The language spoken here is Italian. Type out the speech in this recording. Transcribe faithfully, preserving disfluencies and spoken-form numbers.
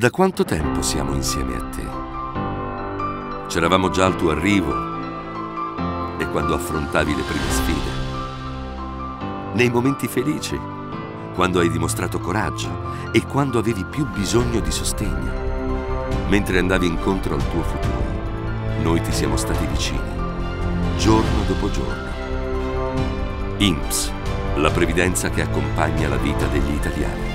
Da quanto tempo siamo insieme a te? C'eravamo già al tuo arrivo e quando affrontavi le prime sfide. Nei momenti felici, quando hai dimostrato coraggio e quando avevi più bisogno di sostegno. Mentre andavi incontro al tuo futuro, noi ti siamo stati vicini, giorno dopo giorno. I N P S, la previdenza che accompagna la vita degli italiani.